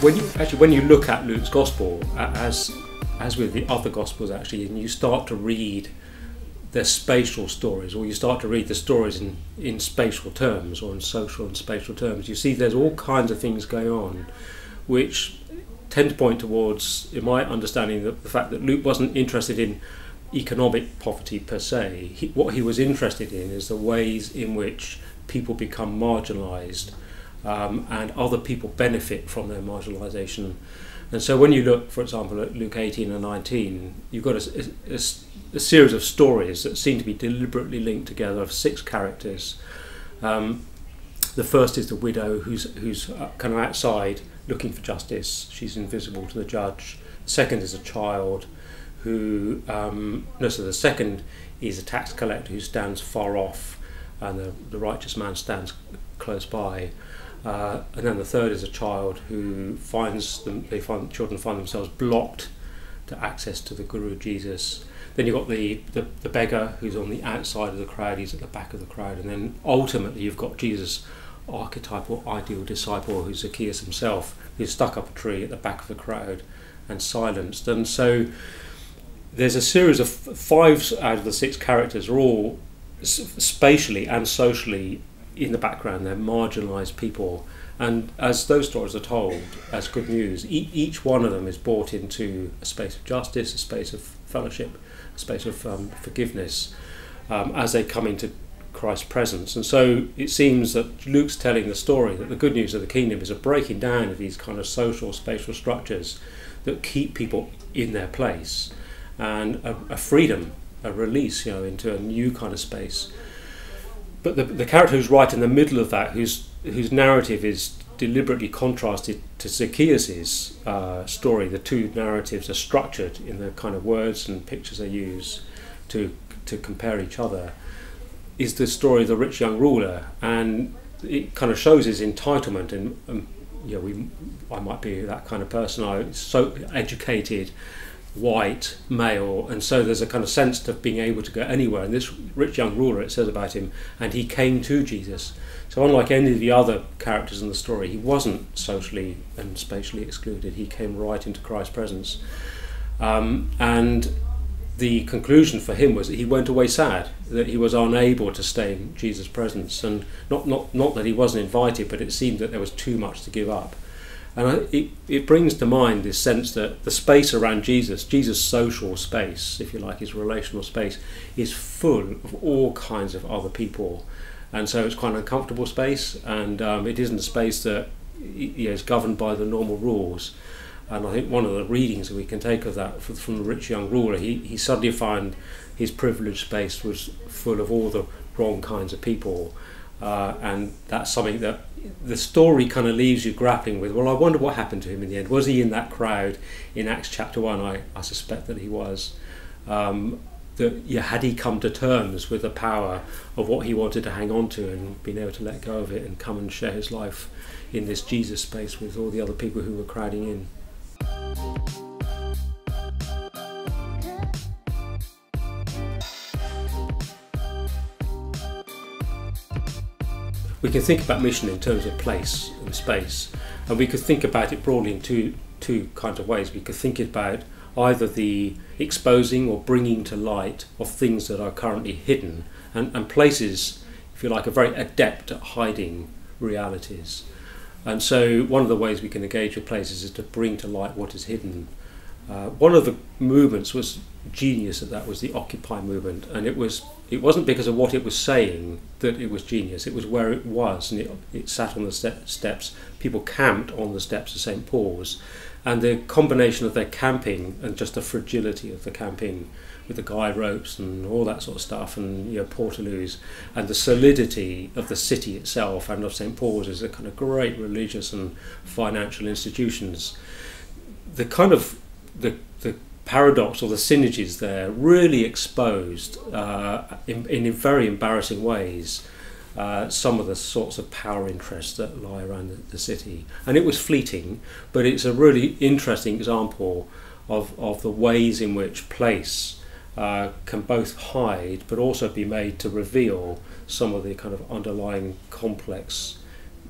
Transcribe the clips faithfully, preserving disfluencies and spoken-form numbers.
when you actually when you look at Luke's gospel, as as with the other gospels actually, and you start to read their spatial stories, or you start to read the stories in, in spatial terms or in social and spatial terms, you see there's all kinds of things going on which tend to point towards, in my understanding, the, the fact that Luke wasn't interested in economic poverty per se. He, what he was interested in is the ways in which people become marginalised um, and other people benefit from their marginalisation. And so when you look, for example, at Luke eighteen and nineteen, you've got a, a, a series of stories that seem to be deliberately linked together of six characters. Um, the first is the widow who's, who's kind of outside looking for justice. She's invisible to the judge. The second is a child who, um, no, so the second is a tax collector who stands far off, and the, the righteous man stands close by. Uh, and then the third is a child who finds them, they find children find themselves blocked to access to the Guru Jesus. Then you've got the, the, the beggar who's on the outside of the crowd, he's at the back of the crowd, and then ultimately you've got Jesus' archetypal ideal disciple, who's Zacchaeus himself, who's stuck up a tree at the back of the crowd and silenced. And so there's a series of five out of the six characters are all spatially and socially in the background. They're marginalised people, and as those stories are told as good news, e- each one of them is brought into a space of justice, a space of fellowship, a space of um, forgiveness um, as they come into Christ's presence. And so it seems that Luke's telling the story that the good news of the kingdom is a breaking down of these kind of social spatial structures that keep people in their place, and a, a freedom, a release, you know, into a new kind of space. But the, the character who's right in the middle of that, whose whose narrative is deliberately contrasted to Zacchaeus's uh, story, the two narratives are structured in the kind of words and pictures they use to to compare each other, is the story of the rich young ruler, and it kind of shows his entitlement. And um, you know, we, I might be that kind of person. I'm so educated, white, male, and so there's a kind of sense of being able to go anywhere. And this rich young ruler, it says about him, and he came to Jesus. So unlike any of the other characters in the story, he wasn't socially and spatially excluded. He came right into Christ's presence. Um, and the conclusion for him was that he went away sad, that he was unable to stay in Jesus' presence. And not, not, not that he wasn't invited, but it seemed that there was too much to give up. And I, it, it brings to mind this sense that the space around Jesus, Jesus' social space, if you like, his relational space, is full of all kinds of other people. And so it's quite an uncomfortable space, and um, it isn't a space that, you know, is governed by the normal rules. And I think one of the readings that we can take of that from the rich young ruler, he, he suddenly found his privileged space was full of all the wrong kinds of people. Uh, and that's something that the story kind of leaves you grappling with. Well, I wonder what happened to him in the end. Was he in that crowd in Acts chapter one? I, I suspect that he was. Um, that yeah, had he come to terms with the power of what he wanted to hang on to and been able to let go of it and come and share his life in this Jesus space with all the other people who were crowding in. We can think about mission in terms of place and space, and we could think about it broadly in two two kinds of ways. We could think about either the exposing or bringing to light of things that are currently hidden, and, and places, if you like, are very adept at hiding realities. And so one of the ways we can engage with places is to bring to light what is hidden. Uh, one of the movements was genius of that was the Occupy movement, and it was it wasn't because of what it was saying that it was genius. It was where it was, and it, it sat on the ste- steps. People camped on the steps of Saint Paul's, and the combination of their camping and just the fragility of the camping with the guide ropes and all that sort of stuff, and you know, portaloos, and the solidity of the city itself and of Saint Paul's as a kind of great religious and financial institutions. The kind of the the paradox or the synergies there really exposed uh, in, in very embarrassing ways uh, some of the sorts of power interests that lie around the, the city. And it was fleeting, but it's a really interesting example of, of the ways in which place uh, can both hide but also be made to reveal some of the kind of underlying complex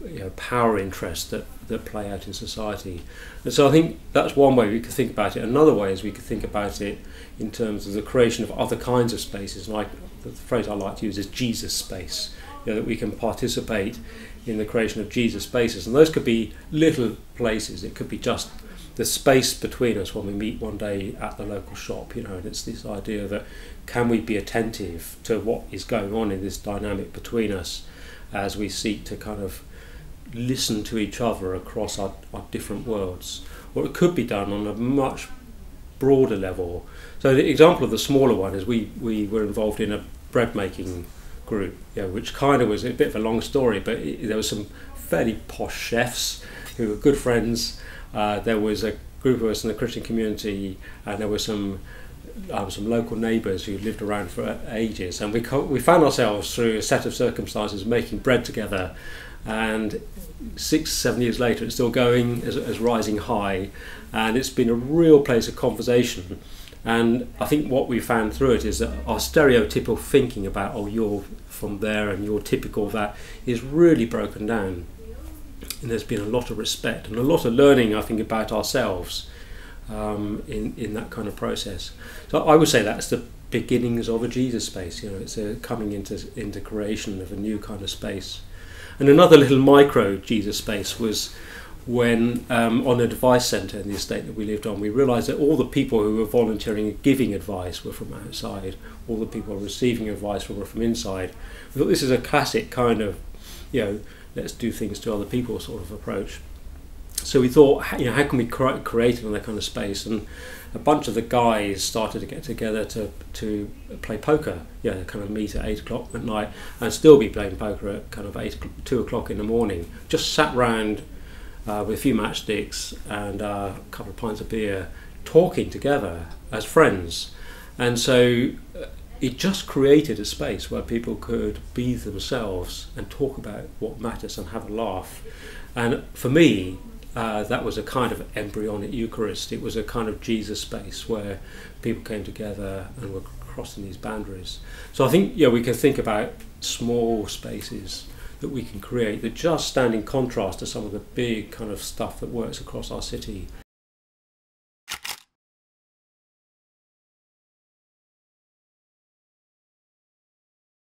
you know, power interests that, that play out in society. And so I think that's one way we could think about it. Another way is we could think about it in terms of the creation of other kinds of spaces. And I, the phrase I like to use is Jesus space, you know, that we can participate in the creation of Jesus spaces. And those could be little places. It could be just the space between us when we meet one day at the local shop, you know, and it's this idea that can we be attentive to what is going on in this dynamic between us as we seek to kind of listen to each other across our, our different worlds. Or it could be done on a much broader level. So the example of the smaller one is we, we were involved in a bread making group, you know, which kind of was a bit of a long story, but it, there was some fairly posh chefs who were good friends. Uh, there was a group of us in the Christian community, and there were some um, some local neighbours who lived around for ages, and we co- we found ourselves through a set of circumstances making bread together, and six, seven years later it's still going as, as rising high, and it's been a real place of conversation. And I think what we found through it is that our stereotypical thinking about, oh, you're from there and you're typical of that, is really broken down. And there's been a lot of respect and a lot of learning, I think, about ourselves um, in, in that kind of process. So I would say that's the beginnings of a Jesus space. You know, it's a coming into into creation of a new kind of space. And another little micro Jesus space was when um, on a advice centre in the estate that we lived on, we realised that all the people who were volunteering and giving advice were from outside, all the people receiving advice were from inside. We thought this is a classic kind of, you know, let's do things to other people sort of approach. So we thought, you know, how can we cre- create another kind of space? And a bunch of the guys started to get together to to play poker. Yeah, you know, kind of meet at eight o'clock at night and still be playing poker at kind of eight, two o'clock in the morning. Just sat round uh, with a few matchsticks and uh, a couple of pints of beer, talking together as friends. And so uh, it just created a space where people could be themselves and talk about what matters and have a laugh. And for me, uh, that was a kind of embryonic Eucharist. It was a kind of Jesus space where people came together and were crossing these boundaries. So I think, yeah, we can think about small spaces that we can create that just stand in contrast to some of the big kind of stuff that works across our city.